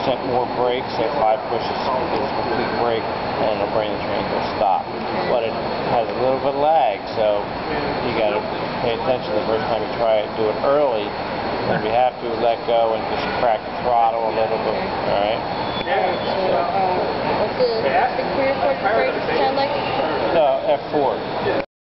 more brakes. At 5 pushes, it's a complete brake, and it'll bring the train to a stop. But it has a little bit of lag, so you got to pay attention the first time you try it. Do it early. And if you have to, let go and just crack the throttle a little bit. All right. What's the 3 or 4 brakes sound like? No, F4.